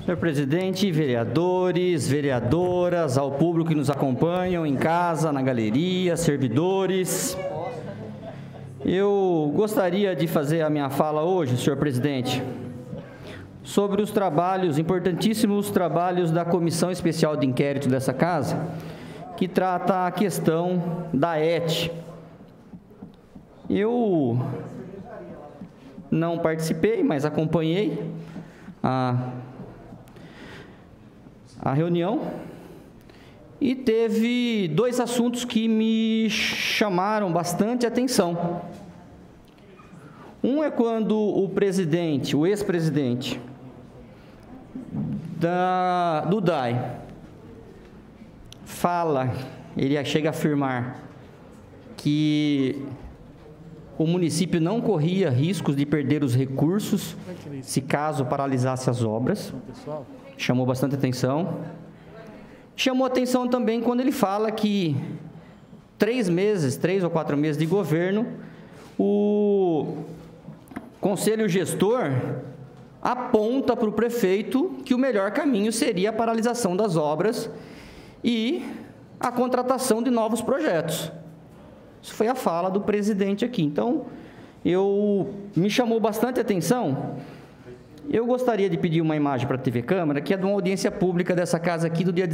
Senhor presidente, vereadores, vereadoras, ao público que nos acompanham em casa, na galeria, servidores. Eu gostaria de fazer a minha fala hoje, senhor presidente, sobre os trabalhos, importantíssimos trabalhos da Comissão Especial de Inquérito dessa casa, que trata a questão da ET. Eu não participei, mas acompanhei a reunião e teve dois assuntos que me chamaram bastante atenção. Um é quando o presidente, o ex-presidente do DAI fala, ele chega a afirmar que o município não corria riscos de perder os recursos se caso paralisasse as obras. Chamou bastante atenção. Chamou atenção também quando ele fala que 3 ou 4 meses de governo, o conselho gestor aponta para o prefeito que o melhor caminho seria a paralisação das obras e a contratação de novos projetos. Isso foi a fala do presidente aqui. Então, me chamou bastante atenção. Eu gostaria de pedir uma imagem para a TV Câmara, que é de uma audiência pública dessa casa aqui, do dia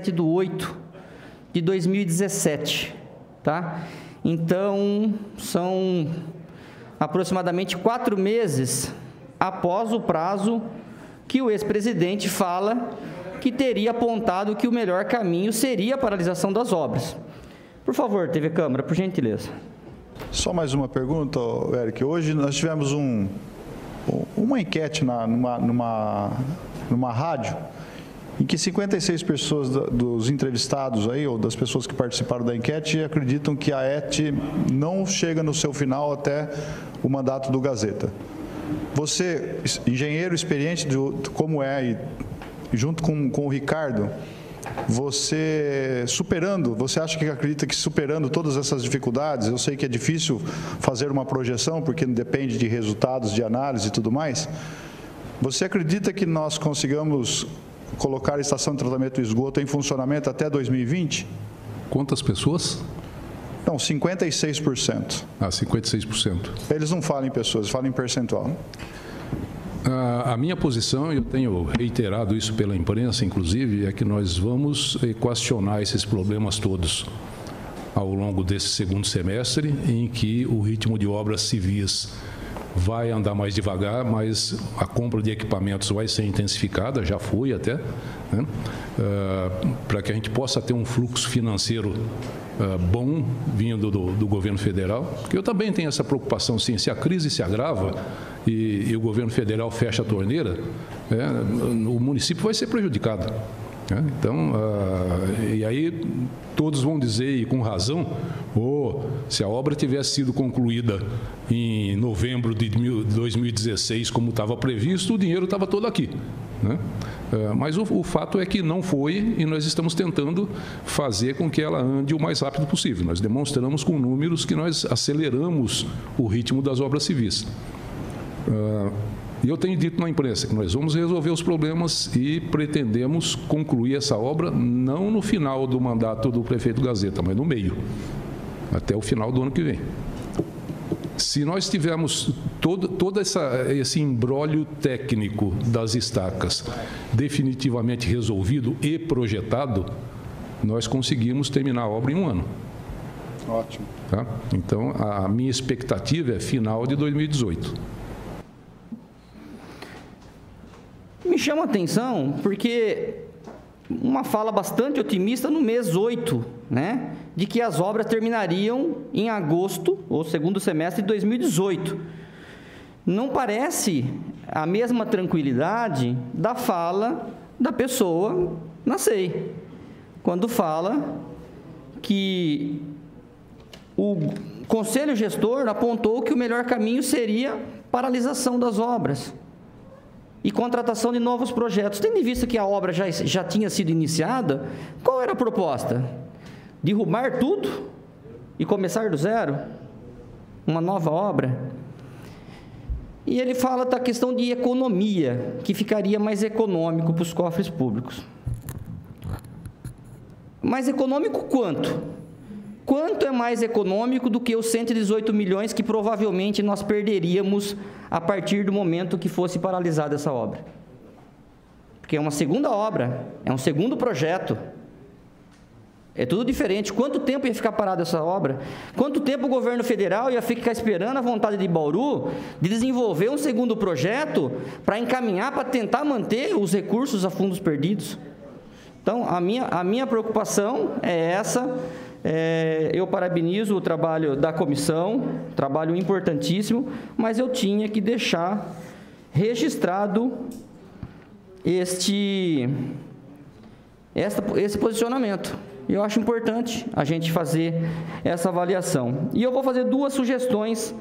17/8/2017, tá? Então, são aproximadamente 4 meses após o prazo que o ex-presidente fala que teria apontado que o melhor caminho seria a paralisação das obras. Por favor, TV Câmara, por gentileza. Só mais uma pergunta, Eric. Hoje nós tivemos uma enquete numa rádio em que 56 pessoas dos entrevistados aí, ou das pessoas que participaram da enquete, acreditam que a ET não chega no seu final até o mandato do Gazeta. Você, engenheiro experiente como é, e junto com o Ricardo, você acha que acredita que superando todas essas dificuldades, eu sei que é difícil fazer uma projeção, porque depende de resultados de análise e tudo mais, você acredita que nós consigamos colocar a estação de tratamento de esgoto em funcionamento até 2020? Quantas pessoas? Não, 56%. 56%. Eles não falam em pessoas, falam em percentual. A minha posição, eu tenho reiterado isso pela imprensa, inclusive, é que nós vamos equacionar esses problemas todos ao longo desse segundo semestre, em que o ritmo de obras civis vai andar mais devagar, mas a compra de equipamentos vai ser intensificada, já foi até, né? Para que a gente possa ter um fluxo financeiro bom vindo do governo federal, porque eu também tenho essa preocupação, sim, se a crise se agrava e o governo federal fecha a torneira, o município vai ser prejudicado. Então, e aí todos vão dizer, e com razão, se a obra tivesse sido concluída em novembro de 2016, como estava previsto, o dinheiro estava todo aqui, né? Mas o fato é que não foi, e nós estamos tentando fazer com que ela ande o mais rápido possível. Nós demonstramos com números que nós aceleramos o ritmo das obras civis. E eu tenho dito na imprensa que nós vamos resolver os problemas e pretendemos concluir essa obra não no final do mandato do prefeito Gazeta, mas no meio, até o final do ano que vem. Se nós tivermos todo esse imbróglio técnico das estacas definitivamente resolvido e projetado, nós conseguimos terminar a obra em 1 ano. Ótimo. Tá? Então, a minha expectativa é final de 2018. Me chama a atenção porque uma fala bastante otimista no mês 8, né, de que as obras terminariam em agosto, ou segundo semestre de 2018. Não parece a mesma tranquilidade da fala da pessoa na SEI, quando fala que o conselho gestor apontou que o melhor caminho seria paralisação das obras e contratação de novos projetos. Tendo em vista que a obra já tinha sido iniciada, qual era a proposta? Derrubar tudo e começar do zero? Uma nova obra? E ele fala da questão de economia, que ficaria mais econômico para os cofres públicos. Mais econômico quanto? Quanto é mais econômico do que os 118 milhões que provavelmente nós perderíamos a partir do momento que fosse paralisada essa obra? Porque é uma segunda obra, é um segundo projeto. É tudo diferente. Quanto tempo ia ficar parada essa obra? Quanto tempo o governo federal ia ficar esperando a vontade de Bauru de desenvolver um segundo projeto para encaminhar, para tentar manter os recursos a fundos perdidos? Então, a minha preocupação é essa. Eu parabenizo o trabalho da comissão, trabalho importantíssimo, mas eu tinha que deixar registrado esse posicionamento. Eu acho importante a gente fazer essa avaliação. E eu vou fazer 2 sugestões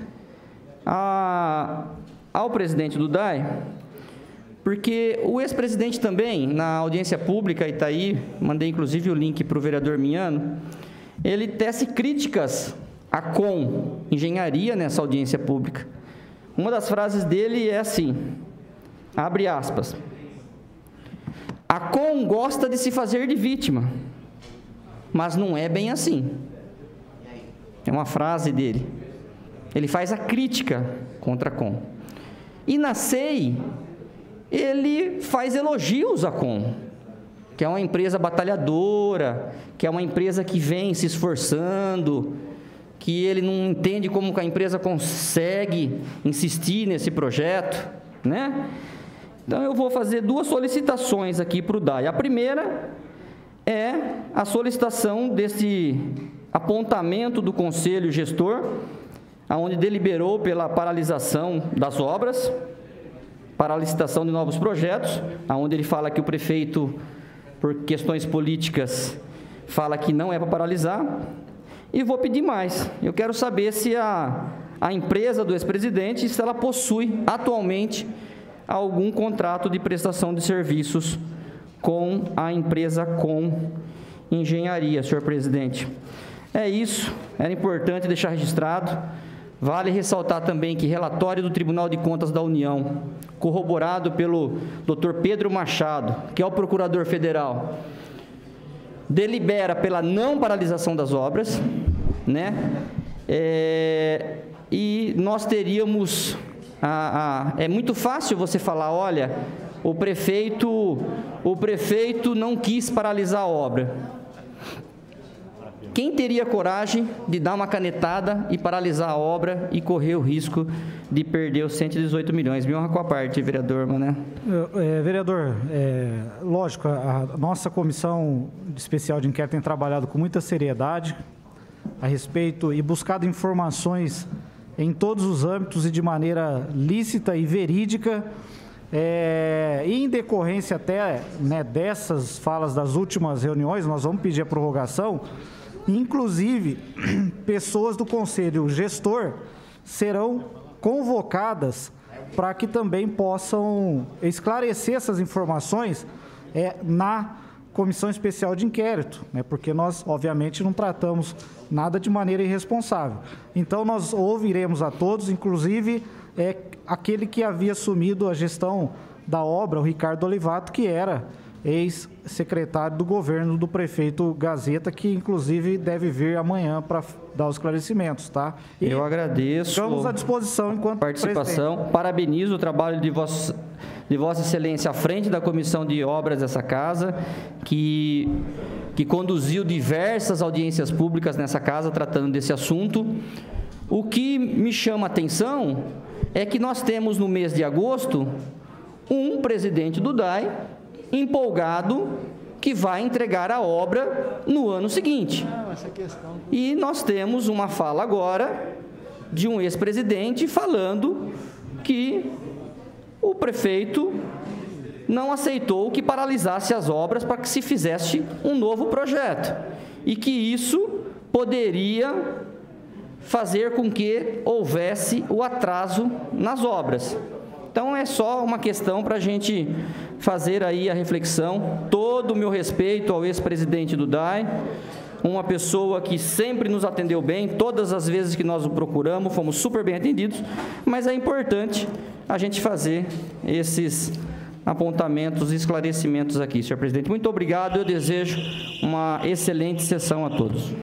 ao presidente do DAI, porque o ex-presidente também, na audiência pública, e está aí, mandei inclusive o link para o vereador Miano, ele tece críticas à Com Engenharia nessa audiência pública. Uma das frases dele é assim, abre aspas, a Com gosta de se fazer de vítima, mas não é bem assim. É uma frase dele. Ele faz a crítica contra a Com. E na SEI, ele faz elogios à Com, que é uma empresa batalhadora, que é uma empresa que vem se esforçando, que ele não entende como que a empresa consegue insistir nesse projeto, né? Então, eu vou fazer 2 solicitações aqui para o DAI. A primeira é a solicitação desse apontamento do Conselho Gestor, onde deliberou pela paralisação das obras, para a licitação de novos projetos, onde ele fala que o prefeito, por questões políticas, fala que não é para paralisar. E vou pedir mais. Eu quero saber se a empresa do ex-presidente, se ela possui atualmente algum contrato de prestação de serviços com a empresa Com Engenharia, senhor presidente. É isso, era importante deixar registrado. Vale ressaltar também que relatório do Tribunal de Contas da União, corroborado pelo Dr. Pedro Machado, que é o procurador federal, delibera pela não paralisação das obras, né? E nós teríamos... é muito fácil você falar, olha, o prefeito não quis paralisar a obra. Quem teria coragem de dar uma canetada e paralisar a obra e correr o risco de perder os 118 milhões? Me honra com a parte, vereador Mané. Vereador, lógico, a nossa comissão especial de inquérito tem trabalhado com muita seriedade a respeito e buscado informações em todos os âmbitos e de maneira lícita e verídica, e em decorrência até, né, dessas falas das últimas reuniões, nós vamos pedir a prorrogação. Inclusive, pessoas do Conselho Gestor serão convocadas para que também possam esclarecer essas informações na Comissão Especial de Inquérito, né? Porque nós, obviamente, não tratamos nada de maneira irresponsável. Então, nós ouviremos a todos, inclusive aquele que havia assumido a gestão da obra, o Ricardo Olivato, que era ex-secretário do governo do prefeito Gazeta, que inclusive deve vir amanhã para dar os esclarecimentos, tá? E eu agradeço. Estamos à disposição enquanto participação. Presidente. Parabenizo o trabalho de Vossa Excelência à frente da Comissão de Obras dessa casa, que conduziu diversas audiências públicas nessa casa tratando desse assunto. O que me chama a atenção é que nós temos no mês de agosto um presidente do DAI empolgado que vai entregar a obra no ano seguinte. E nós temos uma fala agora de um ex-presidente falando que o prefeito não aceitou que paralisasse as obras para que se fizesse um novo projeto e que isso poderia fazer com que houvesse o atraso nas obras. Então, é só uma questão para a gente fazer aí a reflexão. Todo o meu respeito ao ex-presidente do DAI, uma pessoa que sempre nos atendeu bem, todas as vezes que nós o procuramos, fomos super bem atendidos, mas é importante a gente fazer esses apontamentos e esclarecimentos aqui, senhor presidente. Muito obrigado, eu desejo uma excelente sessão a todos.